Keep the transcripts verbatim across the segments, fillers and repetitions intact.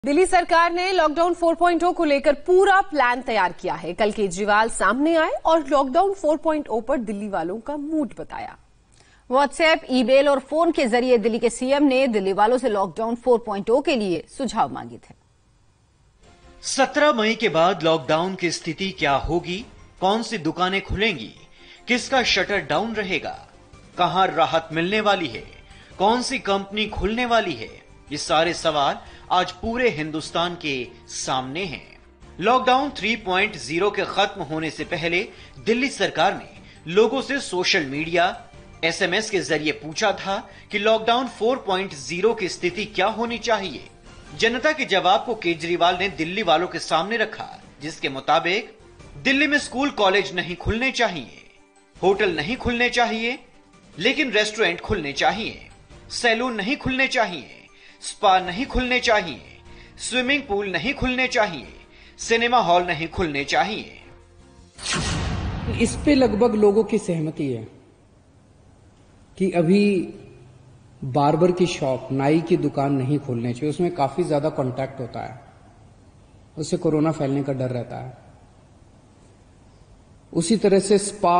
दिल्ली सरकार ने lockdown four point ओ को लेकर पूरा प्लान तैयार किया है। कल केजरीवाल सामने आए और लॉकडाउन फोर पॉइंट ओ पर दिल्ली वालों का मूड बताया। व्हाट्सएप, ईमेल और फोन के जरिए दिल्ली के सीएम ने दिल्ली वालों से लॉकडाउन फोर पॉइंट ओ के लिए सुझाव मांगे थे। सत्रह मई के बाद लॉकडाउन की स्थिति क्या होगी, कौन सी दुकानें खुलेंगी, किसका शटर डाउन रहेगा, कहां राहत मिलने वाली है, कौन सी कंपनी खुलने वाली है, ये सारे सवाल आज पूरे हिंदुस्तान के सामने हैं। लॉकडाउन थ्री पॉइंट ओ के खत्म होने से पहले दिल्ली सरकार ने लोगों से सोशल मीडिया, एसएमएस के जरिए पूछा था कि लॉकडाउन फोर पॉइंट ओ की स्थिति क्या होनी चाहिए। जनता के जवाब को केजरीवाल ने दिल्ली वालों के सामने रखा, जिसके मुताबिक दिल्ली में स्कूल कॉलेज नहीं खुलने चाहिए, होटल नहीं खुलने चाहिए, लेकिन रेस्टोरेंट खुलने चाहिए, सैलून नहीं खुलने चाहिए, स्पा नहीं खुलने चाहिए, स्विमिंग पूल नहीं खुलने चाहिए, सिनेमा हॉल नहीं खुलने चाहिए। इस पे लगभग लोगों की सहमति है कि अभी बार्बर की शॉप, नाई की दुकान नहीं खोलने चाहिए। उसमें काफी ज्यादा कांटेक्ट होता है, उससे कोरोना फैलने का डर रहता है। उसी तरह से spa,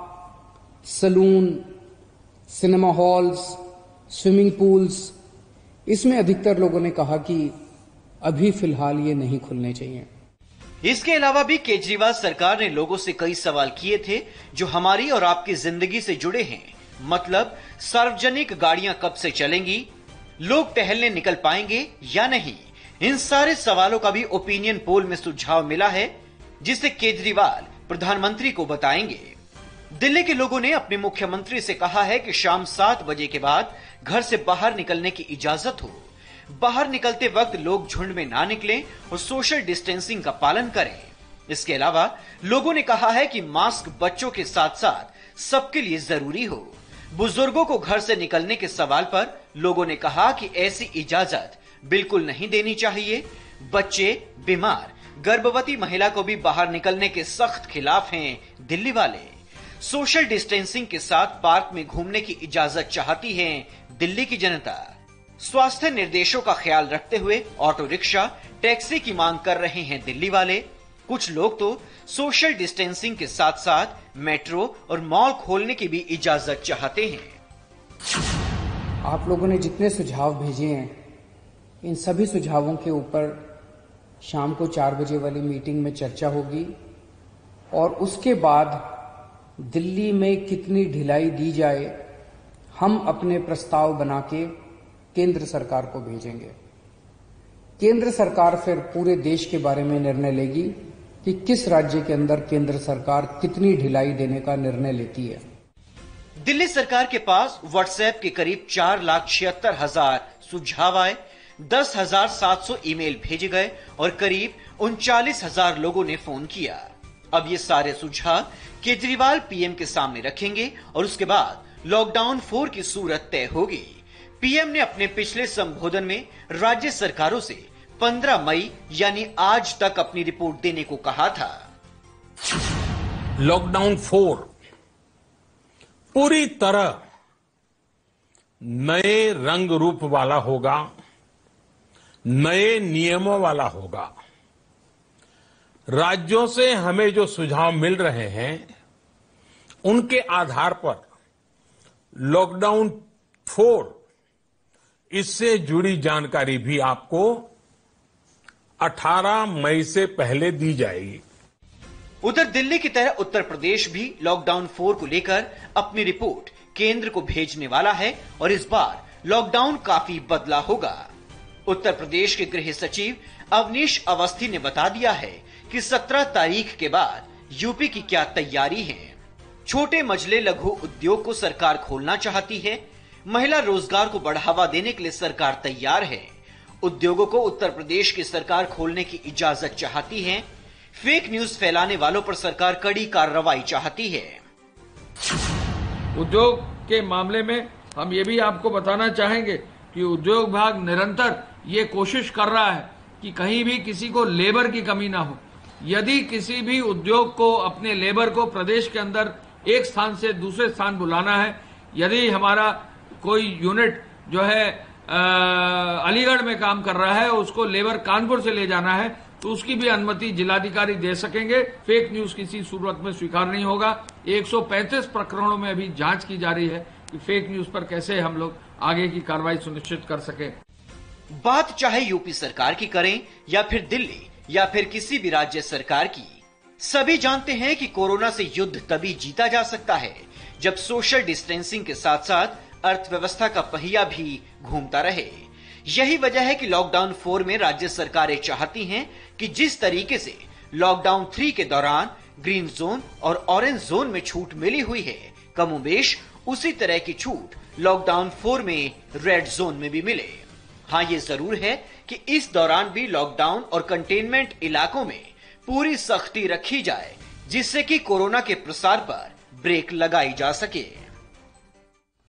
salon, cinema halls, swimming pools, इसमें अधिकतर लोगों ने कहा कि अभी फिलहाल ये नहीं खुलने चाहिए। इसके अलावा भी केजरीवाल सरकार ने लोगों से कई सवाल किए थे जो हमारी और आपकी जिंदगी से जुड़े हैं। मतलब सार्वजनिक गाड़ियां कब से चलेंगी, लोग टहलने निकल पाएंगे या नहीं। इन सारे सवालों का भी ओपिनियन पोल में सुझाव मिला है, जिसे केजरीवाल प्रधानमंत्री को बताएंगे। दिल्ली के लोगों ने अपने मुख्यमंत्री से कहा है कि शाम सात बजे के बाद घर से बाहर निकलने की इजाजत हो। बाहर निकलते वक्त लोग झुंड में ना निकलें और सोशल डिस्टेंसिंग का पालन करें। इसके अलावा लोगों ने कहा है कि मास्क बच्चों के साथ साथ सबके लिए जरूरी हो। बुजुर्गों को घर से निकलने के सवाल पर लोगों ने कहा कि ऐसी इजाजत बिल्कुल नहीं देनी चाहिए। बच्चे, बीमार, गर्भवती महिला को भी बाहर निकलने के सख्त खिलाफ हैं दिल्ली वाले। सोशल डिस्टेंसिंग के साथ पार्क में घूमने की इजाजत चाहती है दिल्ली की जनता। स्वास्थ्य निर्देशों का ख्याल रखते हुए ऑटो रिक्शा, टैक्सी की मांग कर रहे हैं दिल्ली वाले। कुछ लोग तो सोशल डिस्टेंसिंग के साथ साथ मेट्रो और मॉल खोलने की भी इजाजत चाहते हैं। आप लोगों ने जितने सुझाव भेजे हैं, इन सभी सुझावों के ऊपर शाम को चार बजे वाली मीटिंग में चर्चा होगी और उसके बाद दिल्ली में कितनी ढिलाई दी जाए, हम अपने प्रस्ताव बना के केंद्र सरकार को भेजेंगे। केंद्र सरकार फिर पूरे देश के बारे में निर्णय लेगी कि किस राज्य के अंदर केंद्र सरकार कितनी ढिलाई देने का निर्णय लेती है। दिल्ली सरकार के पास व्हाट्सएप के करीब चार लाख छिहत्तर हजार सुझाव आए, दस हजार सात सौ ईमेल भेजे गए और करीब उनचालीस हजार लोगों ने फोन किया। अब ये सारे सुझाव केजरीवाल पीएम के सामने रखेंगे और उसके बाद लॉकडाउन फोर की सूरत तय होगी। पीएम ने अपने पिछले संबोधन में राज्य सरकारों से पंद्रह मई यानी आज तक अपनी रिपोर्ट देने को कहा था। लॉकडाउन फोर पूरी तरह नए रंग रूप वाला होगा, नए नियमों वाला होगा। राज्यों से हमें जो सुझाव मिल रहे हैं, उनके आधार पर लॉकडाउन फोर, इससे जुड़ी जानकारी भी आपको अठारह मई से पहले दी जाएगी। उधर दिल्ली की तरह उत्तर प्रदेश भी लॉकडाउन फोर को लेकर अपनी रिपोर्ट केंद्र को भेजने वाला है और इस बार लॉकडाउन काफी बदला होगा। उत्तर प्रदेश के गृह सचिव अवनीश अवस्थी ने बता दिया है कि सत्रह तारीख के बाद यूपी की क्या तैयारी है। छोटे मझले लघु उद्योग को सरकार खोलना चाहती है। महिला रोजगार को बढ़ावा देने के लिए सरकार तैयार है। उद्योगों को उत्तर प्रदेश की सरकार खोलने की इजाजत चाहती है। फेक न्यूज फैलाने वालों पर सरकार कड़ी कार्रवाई चाहती है। उद्योग के मामले में हम ये भी आपको बताना चाहेंगे कि उद्योग विभाग निरंतर ये कोशिश कर रहा है कि कहीं भी किसी को लेबर की कमी ना हो। यदि किसी भी उद्योग को अपने लेबर को प्रदेश के अंदर एक स्थान से दूसरे स्थान बुलाना है, यदि हमारा कोई यूनिट जो है अलीगढ़ में काम कर रहा है, उसको लेबर कानपुर से ले जाना है, तो उसकी भी अनुमति जिलाधिकारी दे सकेंगे। फेक न्यूज किसी सूरत में स्वीकार नहीं होगा। एक सौ पैंतीस प्रकरणों में अभी जांच की जा रही है कि फेक न्यूज पर कैसे हम लोग आगे की कार्रवाई सुनिश्चित कर सके। बात चाहे यूपी सरकार की करें या फिर दिल्ली या फिर किसी भी राज्य सरकार की, सभी जानते हैं कि कोरोना से युद्ध तभी जीता जा सकता है जब सोशल डिस्टेंसिंग के साथ साथ अर्थव्यवस्था का पहिया भी घूमता रहे। यही वजह है कि लॉकडाउन फोर में राज्य सरकारें चाहती हैं कि जिस तरीके से लॉकडाउन थ्री के दौरान ग्रीन जोन और ऑरेंज जोन में छूट मिली हुई है, कमोबेश उसी तरह की छूट लॉकडाउन फोर में रेड जोन में भी मिले। हाँ, ये जरूर है कि इस दौरान भी लॉकडाउन और कंटेनमेंट इलाकों में पूरी सख्ती रखी जाए, जिससे कि कोरोना के प्रसार पर ब्रेक लगाई जा सके।